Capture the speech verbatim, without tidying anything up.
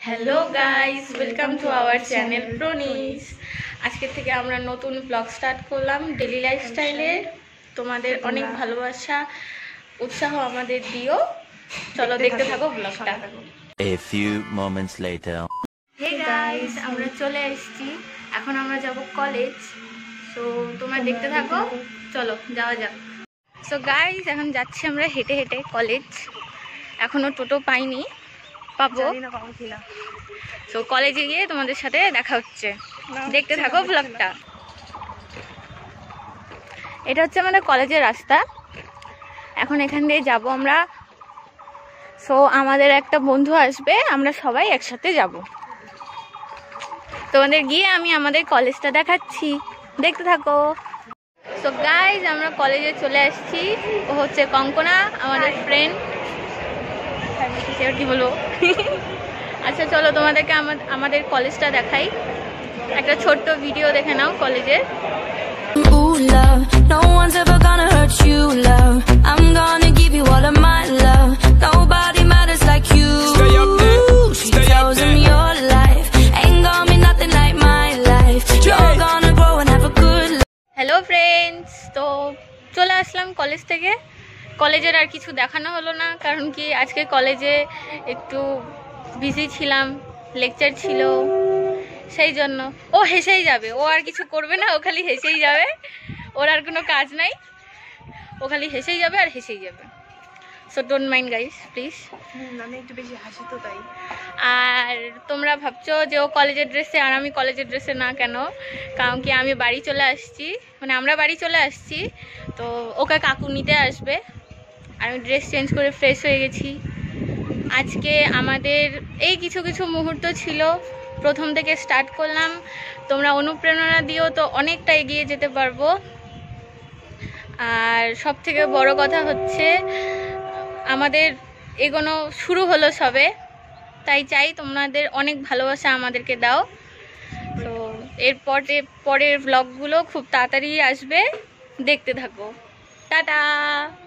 Hello guys, welcome to our channel প্রনিজ। আজকে থেকে আমরা নতুন ব্লগ স্টার্ট করলাম ডেইলি লাইফস্টাইলে। তোমাদের অনেক ভালোবাসা উৎসাহ আমাদের দিও। চলো দেখতে থাকো ব্লগটা। A few moments later. Hey guys, আমরা চলে এসেছি। এখন আমরা যাব কলেজ। সো তোমরা দেখতে থাকো, চলো যাওয়া যাক। সো গাইস, এখন যাচ্ছি আমরা হেঁটে হেঁটে কলেজ। এখনো টোটো পাইনি, পাবো। তো কলেজে গিয়ে তোমাদের সাথে দেখা হচ্ছে, দেখতে থাকো ব্লগটা। এটা হচ্ছে আমাদের কলেজের রাস্তা। এখন এখান দিয়ে যাব আমরা। সো আমাদের একটা বন্ধু আসবে, আমরা সবাই একসাথে যাব। তোমাদের গিয়ে আমি আমাদের কলেজটা দেখাচ্ছি, দেখতে থাকো। সো গাইজ, আমরা কলেজে চলে আসছি। ও হচ্ছে কঙ্কনা, আমাদের ফ্রেন্ড। কি বলবো আচ্ছা চলো তোমাদেরকে আমাদের কলেজটা দেখাই। একটা ছোট্ট ভিডিও দেখে নাও কলেজের। হ্যালো ফ্রেন্ডস, তো চলে আসলাম কলেজ থেকে। কলেজের আর কিছু দেখানো হলো না, কারণ কি আজকে কলেজে একটু বিজি ছিলাম, লেকচার ছিল, সেই জন্য। ও হেসেই যাবে, ও আর কিছু করবে না, ও খালি হেসেই যাবে। ওর আর কোনো কাজ নাই, ও খালি হেসেই যাবে আর হেসেই যাবে। So don't mind guys, please. আমি একটু বেশি হাসি তো, তাই। আর তোমরা ভাবছো যে ও কলেজের ড্রেসে আর আমি কলেজের ড্রেসে না কেন, কারণ কি আমি বাড়ি চলে আসছি, মানে আমরা বাড়ি চলে আসছি। তো ওকে কাকু নিতে আসবে। আমি ড্রেস চেঞ্জ করে ফ্রেশ হয়ে গেছি। আজকে আমাদের এই কিছু কিছু মুহূর্ত ছিল, প্রথম থেকে স্টার্ট করলাম। তোমরা অনুপ্রেরণা দিও তো অনেকটা এগিয়ে যেতে পারবো। আর সব থেকে বড় কথা হচ্ছে আমাদের এগোনো শুরু হলো সবে, তাই চাই তোমাদের অনেক ভালোবাসা আমাদেরকে দাও। তো এরপরে পরের ব্লগগুলো খুব তাড়াতাড়ি আসবে, দেখতে থাকো। টাটা।